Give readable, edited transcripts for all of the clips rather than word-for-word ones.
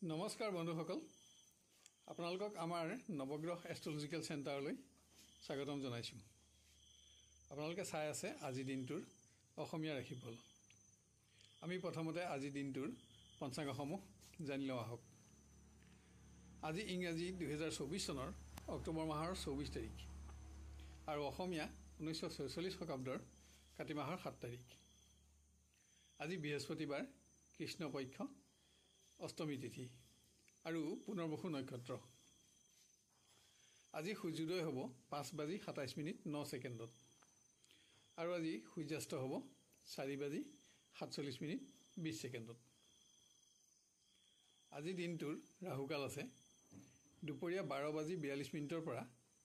নমস্কাৰ বন্ধুসকল, আপোনালোকক আমাৰ নৱগ্ৰহ এষ্ট্ৰলজিকেল চেণ্টাৰলৈ স্বাগতম জনাইছোঁ। আপোনালোকে চাই আছে আজি দিনটোৰ অসমীয়া ৰাশিফল। আমি প্ৰথমতে আজি দিনটোৰ পঞ্চাংগসমূহ জানি লওঁ আহক। আজি ইংৰাজী 2024 চনৰ অক্টোবৰ মাহৰ 24 তাৰিখ আৰু অসমীয়া 1946 শকাব্দৰ কাতি মাহৰ 7 তাৰিখ। আজি বৃহস্পতিবাৰ, কৃষ্ণপক্ষ, অষ্টমী তিথি আৰু পুনৰ্বসু নক্ষত্ৰ। আজি সূৰ্যোদয় হ'ব 5:27:09 আৰু আজি সূৰ্যাস্ত হ'ব 4:47:20। আজি দিনটোৰ ৰাহুকাল আছে দুপৰীয়া 12:42 পৰা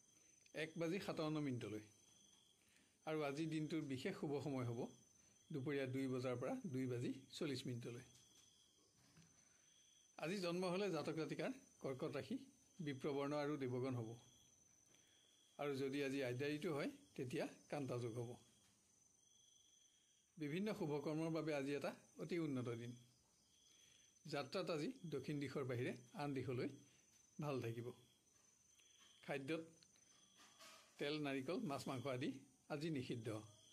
1:57 আৰু আজি দিনটোৰ বিশেষ শুভ সময় হ'ব দুপৰীয়া 2 বজাৰ পৰা 2:40। আজি জন্ম হ'লে জাতক জাতিকাৰ কৰ্কট ৰাশি, বিপ্ৰবৰ্ণ আৰু দেৱগণ হ'ব। আৰু যদি আজি আদ্যায়িত হয় তেতিয়া কান্তাযোগ হ'ব। বিভিন্ন শুভকৰ্মৰ বাবে আজি এটা অতি উন্নত দিন। যাত্ৰাত আজি দক্ষিণ দিশৰ বাহিৰে আন দিশলৈ ভাল থাকিব। খাদ্যত তেল, নাৰিকল, মাছ মাংস আদি আজি নিষিদ্ধ।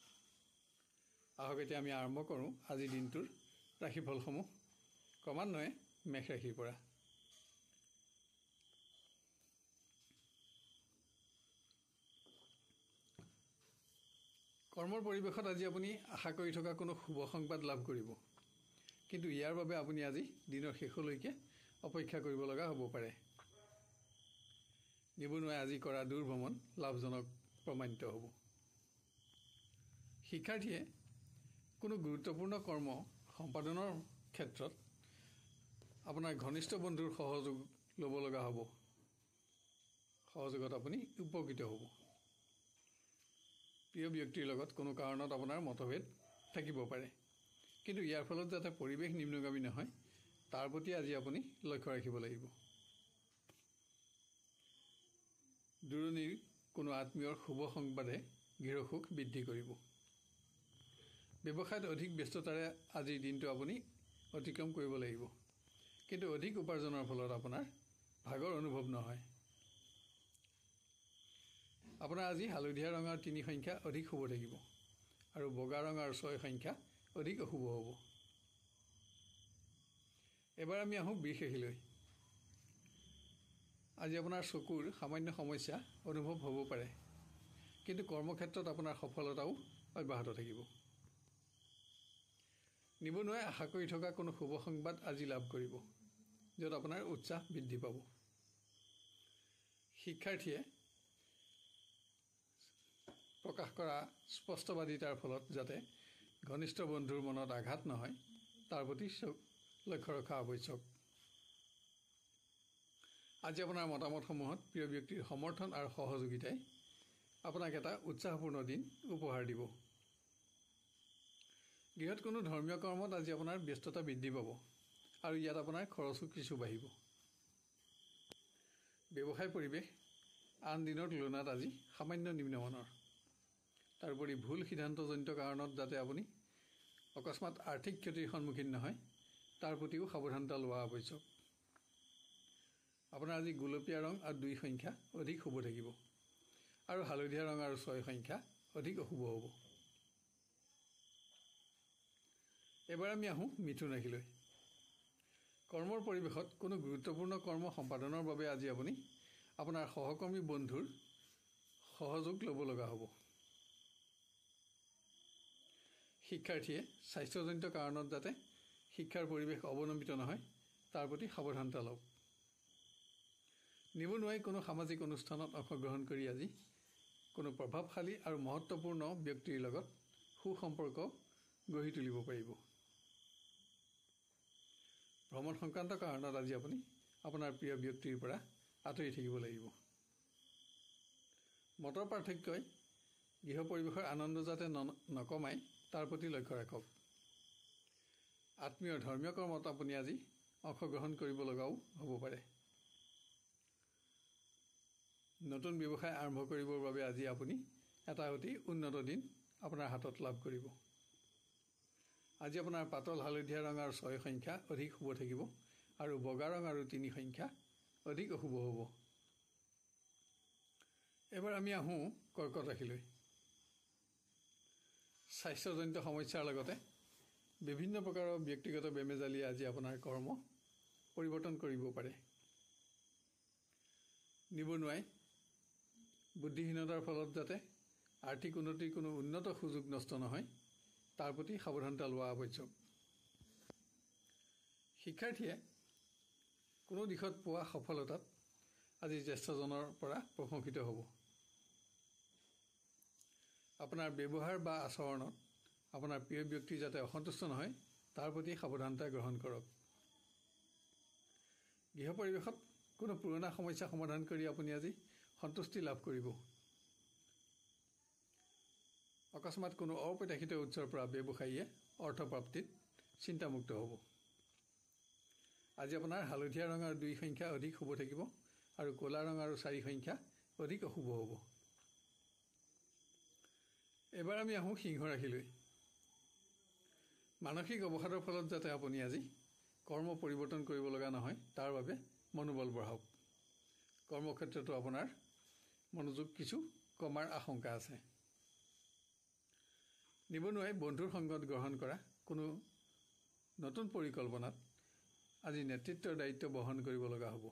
আহক এতিয়া আমি আৰম্ভ কৰোঁ আজি দিনটোৰ ৰাশিফলসমূহ ক্ৰমান্বয়ে মেষ ৰাশিৰ পৰা। কৰ্মৰ পৰিৱেশত আজি আপুনি আশা কৰি থকা কোনো শুভ সংবাদ লাভ কৰিব, কিন্তু ইয়াৰ বাবে আপুনি আজি দিনৰ শেষলৈকে অপেক্ষা কৰিব লগা হ'ব পাৰে। নিবনুৱাই আজি কৰা দূৰ ভ্ৰমণ লাভজনক প্ৰমাণিত হ'ব। শিক্ষাৰ্থীয়ে কোনো গুৰুত্বপূৰ্ণ কৰ্ম সম্পাদনৰ ক্ষেত্ৰত আপোনাৰ ঘনিষ্ঠ বন্ধুৰ সহযোগ ল'ব লগা হ'ব। সহযোগত আপুনি উপকৃত হ'ব। প্ৰিয় ব্যক্তিৰ লগত কোনো কাৰণত আপোনাৰ মতভেদ থাকিব পাৰে, কিন্তু ইয়াৰ ফলত যাতে পৰিৱেশ নিম্নগামী নহয় তাৰ প্ৰতি আজি আপুনি লক্ষ্য ৰাখিব লাগিব। দূৰণিৰ কোনো আত্মীয়ৰ শুভ সংবাদে গৃহসুখ বৃদ্ধি কৰিব। ব্যৱসায়ত অধিক ব্যস্ততাৰে আজিৰ দিনটো আপুনি অতিক্ৰম কৰিব লাগিব, কিন্তু অধিক উপাৰ্জনৰ ফলত আপোনাৰ ভাগৰ অনুভৱ নহয়। আপোনাৰ আজি হালধীয়া ৰঙৰ 3 সংখ্যা অধিক শুভ থাকিব আৰু বগা ৰঙৰ 6 সংখ্যা অধিক অশুভ হ'ব। এবাৰ আমি আহোঁ বৃষ ৰাশিলৈ। আজি আপোনাৰ চকুৰ সামান্য সমস্যা অনুভৱ হ'ব পাৰে, কিন্তু কৰ্মক্ষেত্ৰত আপোনাৰ সফলতাও অব্যাহত থাকিব। নিবনুৱাই আশা কৰি থকা কোনো শুভ সংবাদ আজি লাভ কৰিব, য'ত আপোনাৰ উৎসাহ বৃদ্ধি পাব। শিক্ষাৰ্থীয়ে প্ৰকাশ কৰা স্পষ্টবাদিতাৰ ফলত যাতে ঘনিষ্ঠ বন্ধুৰ মনত আঘাত নহয় তাৰ প্ৰতি লক্ষ্য ৰখা আৱশ্যক। আজি আপোনাৰ মতামতসমূহত প্ৰিয় ব্যক্তিৰ সমৰ্থন আৰু সহযোগিতাই আপোনাক এটা উৎসাহপূৰ্ণ দিন উপহাৰ দিব। গৃহত কোনো ধৰ্মীয় কৰ্মত আজি আপোনাৰ ব্যস্ততা বৃদ্ধি পাব আৰু ইয়াত আপোনাৰ খৰচো কিছু বাঢ়িব। ব্যৱসায় পৰিৱেশ আন দিনৰ তুলনাত আজি সামান্য নিম্নমানৰ। তাৰোপৰি ভুল সিদ্ধান্তজনিত কাৰণত যাতে আপুনি অকস্মাত আৰ্থিক ক্ষতিৰ সন্মুখীন নহয় তাৰ প্ৰতিও সাৱধানতা লোৱা আৱশ্যক। আপোনাৰ আজি গোলপীয়া ৰং আৰু 2 সংখ্যা অধিক শুভ থাকিব আৰু হালধীয়া ৰং আৰু 6 সংখ্যা অধিক অশুভ হ'ব। এবাৰ আমি আহোঁ মিথুন ৰাশিলৈ। কৰ্মৰ পৰিৱেশত কোনো গুৰুত্বপূৰ্ণ কৰ্ম সম্পাদনৰ বাবে আজি আপুনি আপোনাৰ সহকৰ্মী বন্ধুৰ সহযোগ ল'ব লগা হ'ব। শিক্ষাৰ্থীয়ে স্বাস্থ্যজনিত কাৰণত যাতে শিক্ষাৰ পৰিৱেশ অৱনমিত নহয় তাৰ প্ৰতি সাৱধানতা লওক। নিবনুৱাই কোনো সামাজিক অনুষ্ঠানত অংশগ্ৰহণ কৰি আজি কোনো প্ৰভাৱশালী আৰু মহত্বপূৰ্ণ ব্যক্তিৰ লগত সুসম্পৰ্ক গঢ়ি তুলিব পাৰিব। ভ্ৰমণ সংক্ৰান্ত কাৰণত আজি আপুনি আপোনাৰ প্ৰিয় ব্যক্তিৰ পৰা আঁতৰি থাকিব লাগিব। মতৰ পাৰ্থক্যই গৃহ পৰিৱেশৰ আনন্দ যাতে নকমায় তাৰ প্ৰতি লক্ষ্য ৰাখক। আত্মীয়ৰ ধৰ্মীয় কৰ্মত আপুনি আজি অংশগ্ৰহণ কৰিব লগাও হ'ব পাৰে। নতুন ব্যৱসায় আৰম্ভ কৰিবৰ বাবে আজি আপুনি এটা অতি উন্নত দিন আপোনাৰ হাতত লাভ কৰিব। আজি আপোনাৰ পাতল হালধীয়া ৰঙৰ 6 সংখ্যা অধিক শুভ থাকিব আৰু বগা ৰং আৰু 3 সংখ্যা অধিক অশুভ হ'ব। এবাৰ আমি আহোঁ কৰ্কট ৰাশিলৈ। স্বাস্থ্যজনিত সমস্যাৰ লগতে বিভিন্ন প্ৰকাৰৰ ব্যক্তিগত বেমেজালিয়ে আজি আপোনাৰ কৰ্ম পৰিৱৰ্তন কৰিব পাৰে। নিবনুৱাই বুদ্ধিহীনতাৰ ফলত যাতে আৰ্থিক উন্নতিৰ কোনো উন্নত সুযোগ নষ্ট নহয় তাৰ প্ৰতি সাৱধানতা লোৱা আৱশ্যক। শিক্ষাৰ্থীয়ে কোনো দিশত পোৱা সফলতাত আজি জ্যেষ্ঠজনৰ পৰা প্ৰশংসিত হ'ব। আপোনাৰ ব্যৱহাৰ বা আচৰণত আপোনাৰ প্ৰিয় ব্যক্তি যাতে অসন্তুষ্ট নহয় তাৰ প্ৰতি সাৱধানতা গ্ৰহণ কৰক। গৃহ পৰিৱেশত কোনো পুৰণা সমস্যা সমাধান কৰি আপুনি আজি সন্তুষ্টি লাভ কৰিব। অকস্মাত কোনো অপ্ৰত্যাশিত উৎসৰ পৰা ব্যৱসায়ীয়ে অৰ্থপ্ৰাপ্তিত চিন্তামুক্ত হ'ব। আজি আপোনাৰ হালধীয়া ৰং আৰু 2 সংখ্যা অধিক শুভ থাকিব আৰু ক'লা ৰং আৰু 4 সংখ্যা অধিক অশুভ হ'ব। এবাৰ আমি আহোঁ সিংহ ৰাশিলৈ। মানসিক অৱসাদৰ ফলত যাতে আপুনি আজি কৰ্ম পৰিৱৰ্তন কৰিব লগা নহয় তাৰ বাবে মনোবল বঢ়াওক। কৰ্মক্ষেত্ৰতো আপোনাৰ মনোযোগ কিছু কমাৰ আশংকা আছে। নিবনুৱাই বন্ধুৰ সংগত গ্ৰহণ কৰা কোনো নতুন পৰিকল্পনাত আজি নেতৃত্বৰ দায়িত্ব বহন কৰিব লগা হ'ব।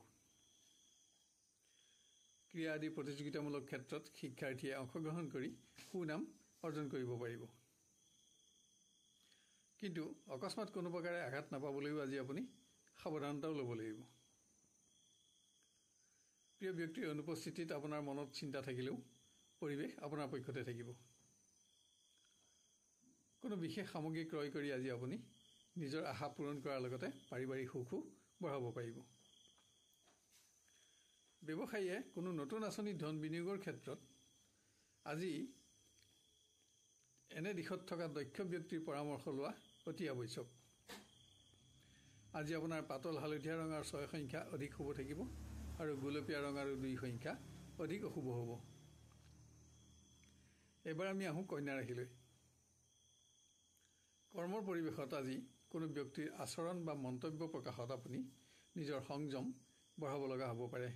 ক্ৰীড়া আদি প্ৰতিযোগিতামূলক ক্ষেত্ৰত শিক্ষাৰ্থীয়ে অংশগ্ৰহণ কৰি সুনাম অৰ্জন কৰিব পাৰিব। কিন্তু অকস্মাত কোনো প্ৰকাৰে আঘাত নাপাবলৈও আজি আপুনি সাৱধানতাও ল'ব লাগিব। প্ৰিয় ব্যক্তিৰ অনুপস্থিতিত আপোনাৰ মনত চিন্তা থাকিলেও পৰিৱেশ আপোনাৰ পক্ষতে থাকিব। কোনো বিশেষ সামগ্ৰী ক্ৰয় কৰি আজি আপুনি নিজৰ আশা পূৰণ কৰাৰ লগতে পাৰিবাৰিক সুখো বঢ়াব পাৰিব। ব্যৱসায়ীয়ে কোনো নতুন আঁচনিত ধন বিনিয়োগৰ ক্ষেত্ৰত আজি এনে দিশত থকা দক্ষ ব্যক্তিৰ পৰামৰ্শ লোৱা অতি আৱশ্যক। আজি আপোনাৰ পাতল হালধীয়া ৰং আৰু 6 সংখ্যা অধিক শুভ থাকিব আৰু গোলপীয়া ৰং আৰু 2 সংখ্যা অধিক অশুভ হ'ব। এবাৰ আমি আহোঁ কন্যা ৰাশিলৈ। কৰ্মৰ পৰিৱেশত আজি কোনো ব্যক্তিৰ আচৰণ বা মন্তব্য প্ৰকাশত আপুনি নিজৰ সংযম বঢ়াব লগা হ'ব পাৰে।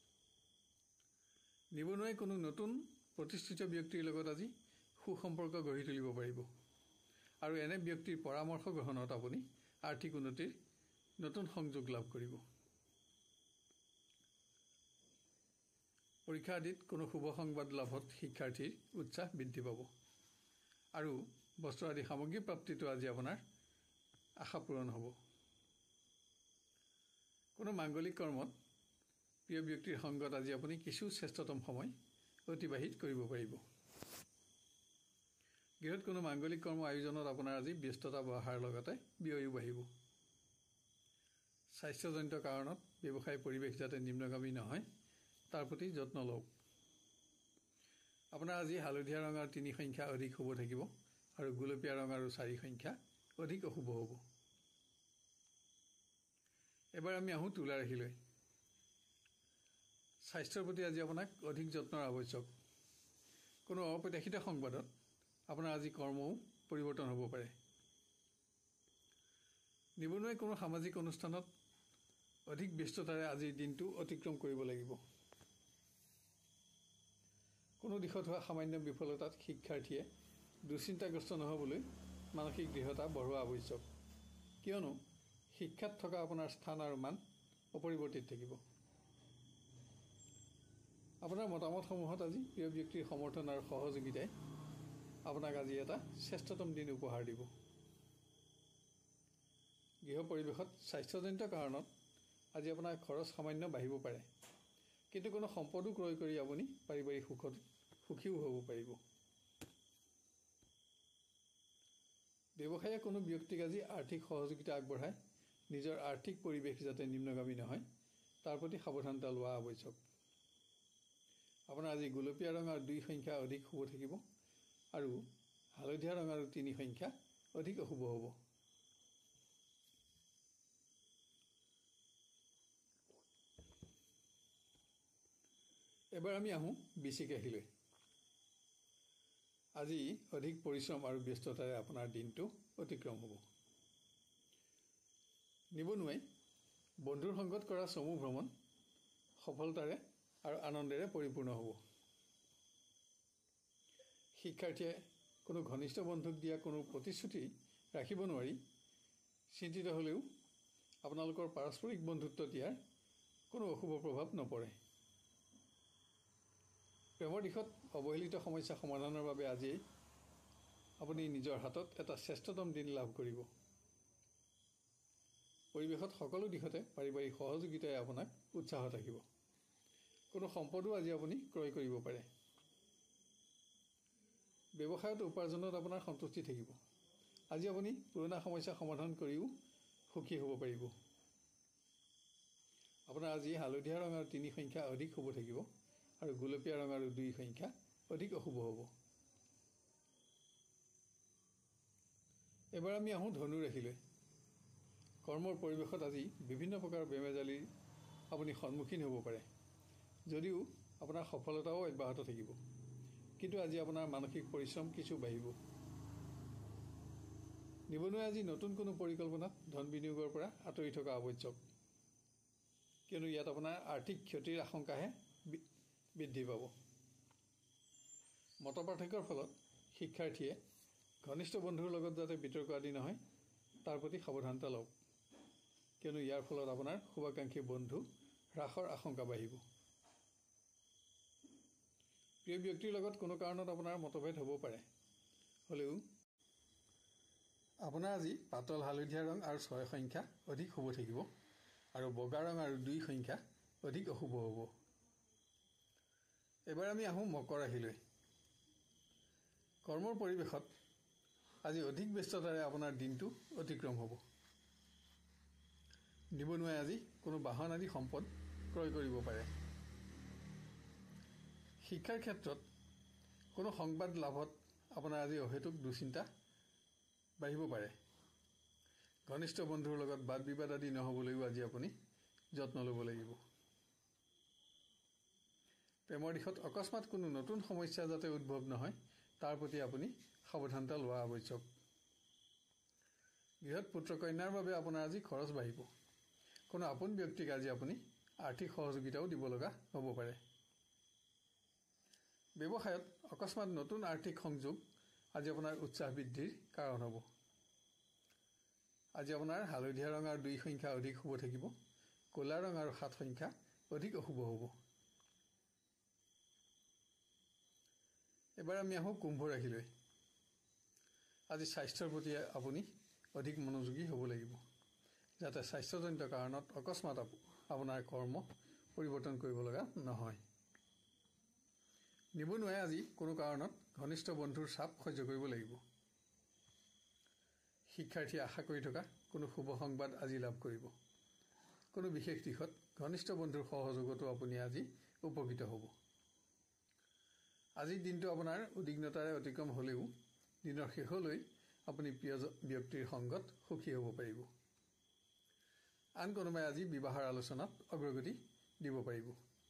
নিবনুৱাই কোনো নতুন প্ৰতিষ্ঠিত ব্যক্তিৰ লগত আজি সুসম্পৰ্ক গঢ়ি তুলিব পাৰিব আৰু এনে ব্যক্তিৰ পৰামৰ্শ গ্ৰহণত আপুনি আৰ্থিক উন্নতিৰ নতুন সংযোগ লাভ কৰিব। পৰীক্ষা আদিত কোনো শুভ সংবাদ লাভত শিক্ষাৰ্থীৰ উৎসাহ বৃদ্ধি পাব আৰু বস্ত্ৰ আদি সামগ্ৰী প্ৰাপ্তিটো আজি আপোনাৰ আশা পূৰণ হ'ব। কোনো মাংগলিক কৰ্মত প্ৰিয় ব্যক্তিৰ সংগত আজি আপুনি কিছু শ্ৰেষ্ঠতম সময় অতিবাহিত কৰিব পাৰিব। গৃহত কোনো মাংগলিক কৰ্ম আয়োজনত আপোনাৰ আজি ব্যস্ততা বঢ়াৰ লগতে ব্যয়ো বাঢ়িব। স্বাস্থ্যজনিত কাৰণত ব্যৱসায় পৰিৱেশ যাতে নিম্নগামী নহয় তাৰ প্ৰতি যত্ন লওক। আপোনাৰ আজি হালধীয়া ৰং আৰু 3 সংখ্যা অধিক শুভ থাকিব আৰু গোলপীয়া ৰং আৰু 4 সংখ্যা অধিক অশুভ হ'ব। এবাৰ আমি আহোঁ তুলা ৰাশিলৈ। স্বাস্থ্যৰ প্ৰতি আজি আপোনাক অধিক যত্নৰ আৱশ্যক। কোনো অপ্ৰত্যাশিত সংবাদত আপোনাৰ আজি কৰ্মও পৰিৱৰ্তন হ'ব পাৰে। নিবনুৱাই কোনো সামাজিক অনুষ্ঠানত অধিক ব্যস্ততাৰে আজিৰ দিনটো অতিক্ৰম কৰিব লাগিব। কোনো দিশত হোৱা সামান্য বিফলতাত শিক্ষাৰ্থীয়ে দুশ্চিন্তাগ্ৰস্ত নহ'বলৈ মানসিক দৃঢ়তা বঢ়োৱা আৱশ্যক, কিয়নো শিক্ষাত থকা আপোনাৰ স্থান আৰু মান অপৰিৱৰ্তিত থাকিব। আপোনাৰ মতামতসমূহত আজি প্ৰিয় ব্যক্তিৰ সমৰ্থন আৰু সহযোগিতাই আপোনাক আজি এটা শ্ৰেষ্ঠতম দিন উপহাৰ দিব। গৃহ পৰিৱেশত স্বাস্থ্যজনিত কাৰণত আজি আপোনাৰ খৰচ সামান্য বাঢ়িব পাৰে, কিন্তু কোনো সম্পদো ক্ৰয় কৰি আপুনি পাৰিবাৰিক সুখত সুখীও হ'ব পাৰিব। ব্যৱসায়ীয়ে কোনো ব্যক্তিক আজি আৰ্থিক সহযোগিতা আগবঢ়াই নিজৰ আৰ্থিক পৰিৱেশ যাতে নিম্নগামী নহয় তাৰ প্ৰতি সাৱধানতা লোৱা আৱশ্যক। আপোনাৰ আজি গোলপীয়া ৰং আৰু 2 সংখ্যা অধিক শুভ থাকিব আৰু হালধীয়া ৰং আৰু 3 সংখ্যা অধিক অশুভ হ'ব। এবাৰ আমি আহোঁ বৃশ্চিক ৰাশিলৈ। আজি অধিক পৰিশ্ৰম আৰু ব্যস্ততাৰে আপোনাৰ দিনটো অতিক্ৰম হ'ব। নিবনুৱাই বন্ধুৰ সংগত কৰা চমু ভ্ৰমণ সফলতাৰে আৰু আনন্দেৰে পৰিপূৰ্ণ হ'ব। শিক্ষাৰ্থীয়ে কোনো ঘনিষ্ঠ বন্ধুক দিয়া কোনো প্ৰতিশ্ৰুতি ৰাখিব নোৱাৰি চিন্তিত হ'লেও আপোনালোকৰ পাৰস্পৰিক বন্ধুত্বত ইয়াৰ কোনো অশুভ প্ৰভাৱ নপৰে। প্ৰেমৰ দিশত অৱহেলিত সমস্যা সমাধানৰ বাবে আজিয়েই আপুনি নিজৰ হাতত এটা শ্ৰেষ্ঠতম দিন লাভ কৰিব। পৰিৱেশত সকলো দিশতে পাৰিবাৰিক সহযোগিতাই আপোনাক উৎসাহত ৰাখিব। কোনো সম্পদো আজি আপুনি ক্ৰয় কৰিব পাৰে। ব্যৱসায়ত উপাৰ্জনত আপোনাৰ সন্তুষ্টি থাকিব। আজি আপুনি পুৰণা সমস্যা সমাধান কৰিও সুখী হ'ব পাৰিব। আপোনাৰ আজি হালধীয়া ৰং আৰু 3 সংখ্যা অধিক শুভ থাকিব আৰু গোলপীয়া ৰং আৰু 2 সংখ্যা অধিক অশুভ হ'ব। এবাৰ আমি আহোঁ ধনু ৰাশিলৈ। কৰ্মৰ পৰিৱেশত আজি বিভিন্ন প্ৰকাৰৰ বেমেজালিৰ আপুনি সন্মুখীন হ'ব পাৰে। যদিও আপোনাৰ সফলতাও অব্যাহত থাকিব, কিন্তু আজি আপোনাৰ মানসিক পৰিশ্ৰম কিছু বাঢ়িব। নিবনুৱাই আজি নতুন কোনো পৰিকল্পনাত ধন বিনিয়োগৰ পৰা আঁতৰি থকা আৱশ্যক, কিয়নো ইয়াত আপোনাৰ আৰ্থিক ক্ষতিৰ আশংকাহে বৃদ্ধি পাব। মতপাৰ্থক্যৰ ফলত শিক্ষাৰ্থীয়ে ঘনিষ্ঠ বন্ধুৰ লগত যাতে বিতৰ্ক আদি নহয় তাৰ প্ৰতি সাৱধানতা লওক, কিয়নো ইয়াৰ ফলত আপোনাৰ শুভাকাংক্ষী বন্ধু হ্ৰাসৰ আশংকা বাঢ়িব। প্ৰিয় ব্যক্তিৰ লগত কোনো কাৰণত আপোনাৰ মতভেদ হ'ব পাৰে, হ'লেও আপোনাৰ আজি পাতল হালধীয়া ৰং আৰু 6 সংখ্যা অধিক শুভ থাকিব আৰু বগা ৰং আৰু 2 সংখ্যা অধিক অশুভ হ'ব। এবাৰ আমি আহোঁ মকৰ ৰাশিলৈ। কৰ্মৰ পৰিৱেশত আজি অধিক ব্যস্ততাৰে আপোনাৰ দিনটো অতিক্ৰম হ'ব। নিবনুৱাই আজি কোনো বাহন আদি সম্পদ ক্ৰয় কৰিব পাৰে। শিক্ষাৰ ক্ষেত্ৰত কোনো সংবাদ লাভত আপোনাৰ আজি অহেতুক দুশ্চিন্তা বাঢ়িব পাৰে। ঘনিষ্ঠ বন্ধুৰ লগত বাদ বিবাদ আদি নহ'বলৈও আজি আপুনি যত্ন ল'ব লাগিব। প্ৰেমৰ দিশত অকস্মাত কোনো নতুন সমস্যা যাতে উদ্ভৱ নহয় তাৰ প্ৰতি আপুনি সাৱধানতা লোৱা আৱশ্যক। গৃহত পুত্ৰ কন্যাৰ বাবে আপোনাৰ আজি খৰচ বাঢ়িব। কোনো আপোন ব্যক্তিক আজি আপুনি আৰ্থিক সহযোগিতাও দিব লগা হ'ব পাৰে। ব্যৱসায়ত অকস্মাত নতুন আৰ্থিক সংযোগ আজি আপোনাৰ উৎসাহ বৃদ্ধিৰ কাৰণ হ'ব। আজি আপোনাৰ হালধীয়া ৰং আৰু 2 সংখ্যা অধিক শুভ থাকিব, ক'লা ৰং আৰু 7 সংখ্যা অধিক অশুভ হ'ব। এবাৰ আমি আহোঁ কুম্ভ ৰাশিলৈ। আজি স্বাস্থ্যৰ প্ৰতি আপুনি অধিক মনোযোগী হ'ব লাগিব, যাতে স্বাস্থ্যজনিত কাৰণত অকস্মাত আপোনাৰ কৰ্ম পৰিৱৰ্তন কৰিব লগা নহয়। নিবনুৱাই আজি কোনো কাৰণত ঘনিষ্ঠ বন্ধুৰ চাপ সহ্য কৰিব লাগিব। শিক্ষাৰ্থীয়ে আশা কৰি থকা কোনো শুভ সংবাদ আজি লাভ কৰিব। কোনো বিশেষ দিশত ঘনিষ্ঠ বন্ধুৰ সহযোগতো আপুনি আজি উপকৃত হ'ব। আজিৰ দিনটো আপোনাৰ উদ্বিগ্নতাৰে অতিক্ৰম হ'লেও দিনৰ শেষলৈ আপুনি প্ৰিয় ব্যক্তিৰ সংগত সুখী হ'ব পাৰিব। আন কোনোবাই আজি বিবাহৰ আলোচনাত অগ্ৰগতি দিব পাৰিব।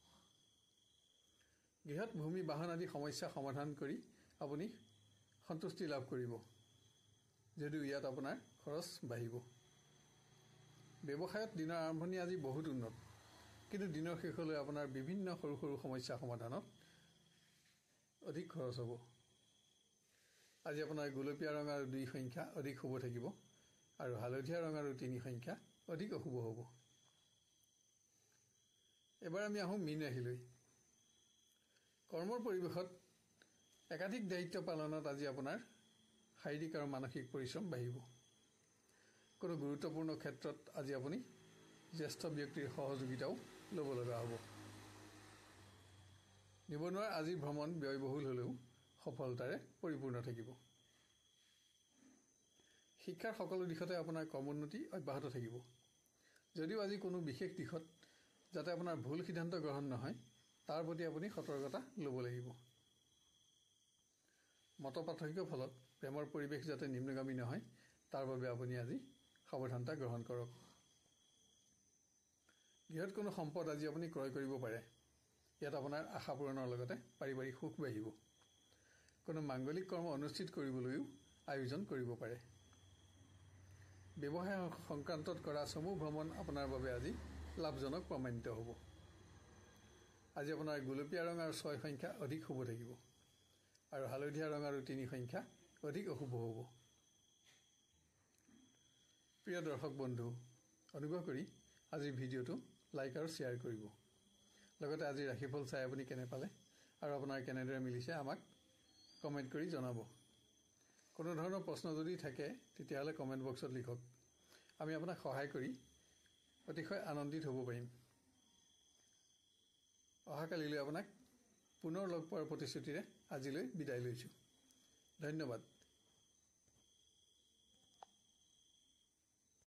গৃহত ভূমি বাহন আদি সমস্যা সমাধান কৰি আপুনি সন্তুষ্টি লাভ কৰিব, যদিও ইয়াত আপোনাৰ খৰচ বাঢ়িব। ব্যৱসায়ত দিনৰ আৰম্ভণি আজি বহুত উন্নত, কিন্তু দিনৰ শেষলৈ আপোনাৰ বিভিন্ন সৰু সৰু সমস্যা সমাধানত অধিক খৰচ হ'ব। আজি আপোনাৰ গোলপীয়া ৰং আৰু 2 সংখ্যা অধিক শুভ থাকিব আৰু হালধীয়া ৰং আৰু 3 সংখ্যা অধিক অশুভ হ'ব। এবাৰ আমি আহোঁ মীন ৰাশিলৈ। কৰ্মৰ পৰিৱেশত একাধিক দায়িত্ব পালনত আজি আপোনাৰ শাৰীৰিক আৰু মানসিক পৰিশ্ৰম বাঢ়িব। কোনো গুৰুত্বপূৰ্ণ ক্ষেত্ৰত আজি আপুনি জ্যেষ্ঠ ব্যক্তিৰ সহযোগিতাও ল'ব লগা হ'ব। নিবনুৱাৰ আজিৰ ভ্ৰমণ ব্যয়বহুল হ'লেও সফলতাৰে পৰিপূৰ্ণ থাকিব। শিক্ষাৰ সকলো দিশতে আপোনাৰ কৰ্মোন্নতি অব্যাহত থাকিব, যদিও আজি কোনো বিশেষ দিশত যাতে আপোনাৰ ভুল সিদ্ধান্ত গ্ৰহণ নহয় তাৰ প্ৰতি আপুনি সতৰ্কতা ল'ব লাগিব। মতপাৰ্থক্যৰ ফলত প্ৰেমৰ পৰিৱেশ যাতে নিম্নগামী নহয় তাৰ বাবে আপুনি আজি সাৱধানতা গ্ৰহণ কৰক। গৃহত কোনো সম্পদ আজি আপুনি ক্ৰয় কৰিব পাৰে। ইয়াত আপোনাৰ আশা পূৰণৰ লগতে পাৰিবাৰিক সুখ বাঢ়িব। কোনো মাংগলিক কৰ্ম অনুষ্ঠিত কৰিবলৈও আয়োজন কৰিব পাৰে। ব্যৱসায় সংক্ৰান্তত কৰা চমু ভ্ৰমণ আপোনাৰ বাবে আজি লাভজনক প্ৰমাণিত হ'ব। আজি আপোনাৰ গোলপীয়া ৰং আৰু 6 সংখ্যা অধিক শুভ থাকিব আৰু হালধীয়া ৰং আৰু 3 সংখ্যা অধিক অশুভ হ'ব। প্ৰিয় দৰ্শক বন্ধু, অনুগ্ৰহ কৰি আজিৰ ভিডিঅ'টো লাইক আৰু শ্বেয়াৰ কৰিব। লগতে আজি ৰাশিফল চাই আপুনি কেনে পালে আৰু আপোনাৰ কেনেদৰে মিলিছে আমাক কমেণ্ট কৰি জনাব। কোনো ধৰণৰ প্ৰশ্ন যদি থাকে তেতিয়াহ'লে কমেণ্ট বক্সত লিখক। আমি আপোনাক সহায় কৰি অতিশয় আনন্দিত হ'ব পাৰিম। অহাকালিলৈ আপোনাক পুনৰ লগ পোৱাৰ প্ৰতিশ্ৰুতিৰে আজিলৈ বিদায় লৈছোঁ। ধন্যবাদ।